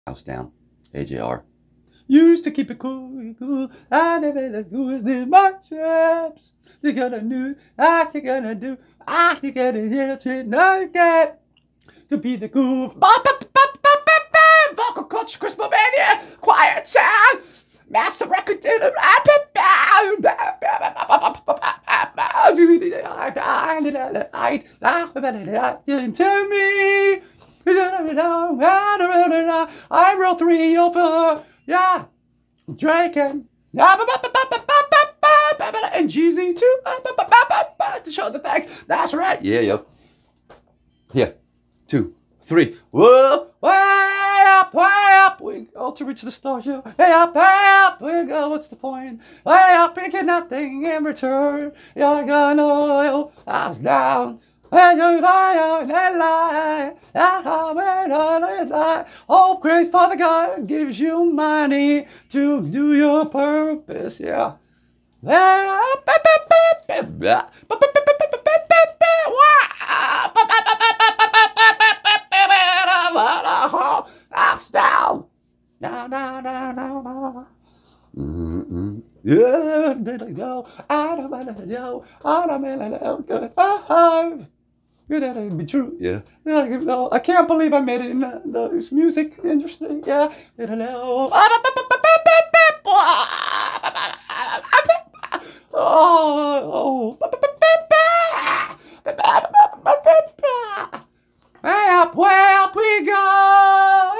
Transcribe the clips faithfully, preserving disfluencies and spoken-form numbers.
House down. A J R. Used to keep it cool, cool. I never let go in my chaps. You gotta do, I you gonna do, I you gotta hear it. Now you get to be the cool. Vocal coach, Chris Mania, quiet sound, master record dinner. Tell me. I roll three over, yeah, Draken, and G Z too, to show the thanks. That's right, yeah, yeah. Yeah, two, three, whoa, way up, way up, we go to reach the stars, yeah. Way up, way up, we go, what's the point? Way up, we get nothing in return. You're gonna oil us down. Oh, grace, Father God gives you money to do your purpose, yeah. Down. No, no, no, no, no. Mm-mm. Yeah, did I go? I don't know, I don't know, good. Oh, that'd be true, yeah. I can't believe I made it in the, the music industry, yeah. Oh, way up, way up we go.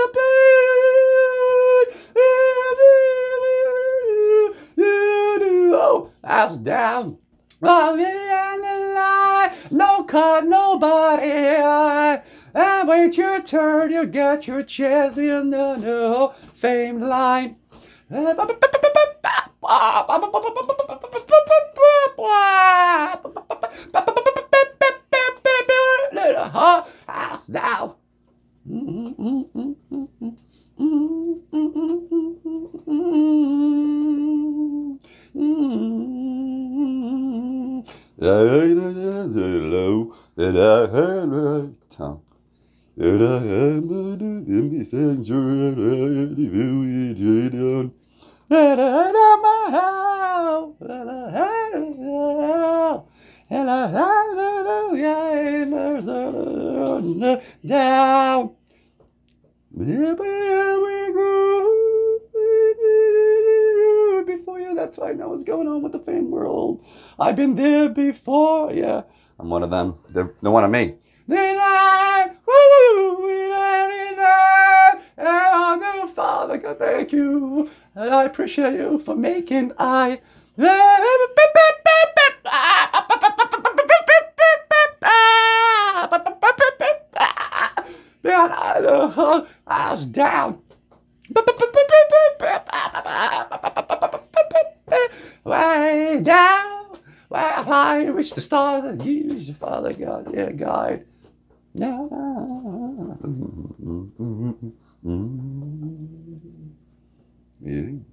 Oh, I was down. No cut, nobody. And wait your turn, you get your chance in the new fame line. Now. Hello, that I had right tongue. That I had everything done. That I had my house. That I had and I had down. Here we go. Before you, that's why I know what's going on with the fame world. I've been there before, yeah. I'm one of them. They're, they're one of me. Then I, oh, Father God, thank you. And I appreciate you for making I. I was down. Way down, way high, reach the stars and use your Father God, yeah, guide. Now, yeah.